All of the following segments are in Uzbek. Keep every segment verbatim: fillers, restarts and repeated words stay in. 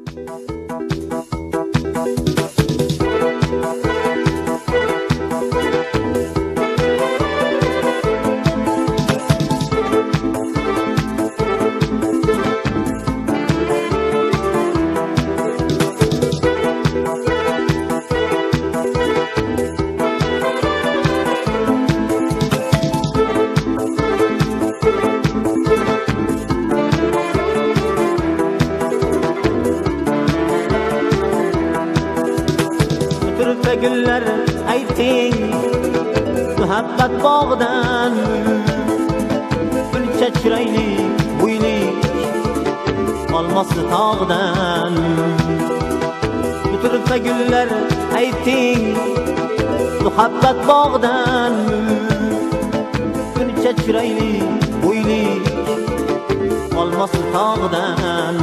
Güllər ayting muhabbat bog'dan, gulcha chiroyli bo'yli olmosli tog'dan. Turibsa gullar ayting muhabbat bog'dan, gulcha chiroyli bo'yli olmosli tog'dan.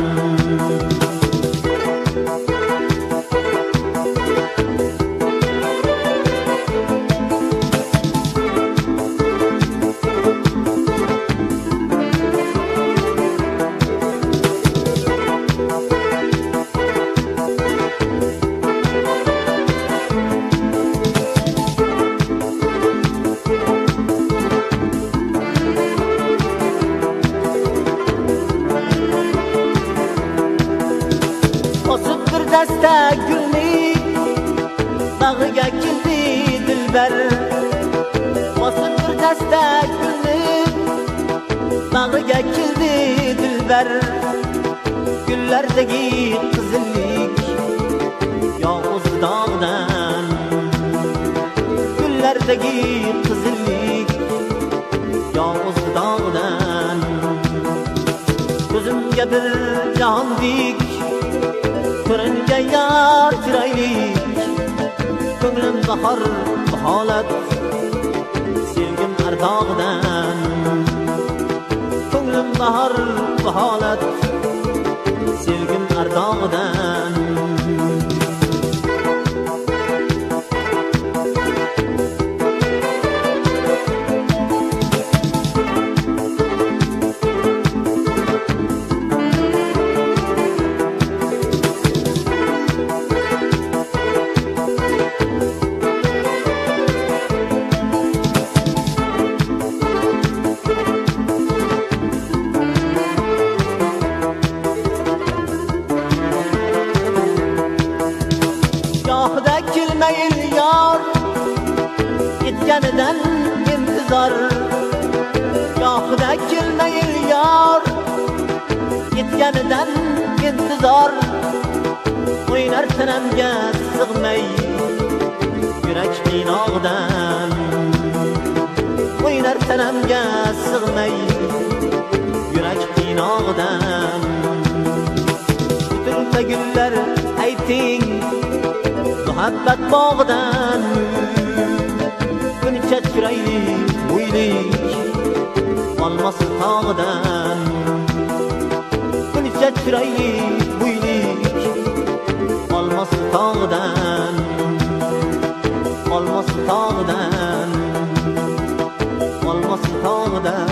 Dasta gulni bag'iga keldi dilbar, bosib bir dasta gulni bag'iga keldi dilbar. Gullardagi qizillik yolg'iz dog'dan, gullardagi qizillik yolg'iz dog'dan. Ko'zimga bir jahondek ko'ringan yar chiroyli, ko'nglim bahor holat sevgim ardog'dan. Ko'nglim bahor holat sevgim ardog'dan. Gohida kelmayin yor yetganidan intizor, gohida kelmayin yor yetganidan intizor. O'ynar tanamga sig'may yurak qiynoqdan, o'ynar tanamga sig'may yurak qiynoqdan. Turibsa gullar ayting muhabbat bog'dan, gulcha chiroyli bo'yli olmosli tog'dan. Gulcha chiroyli bo'yli olmosli tog'dan, olmosli tog'dan, olmosli tog'dan.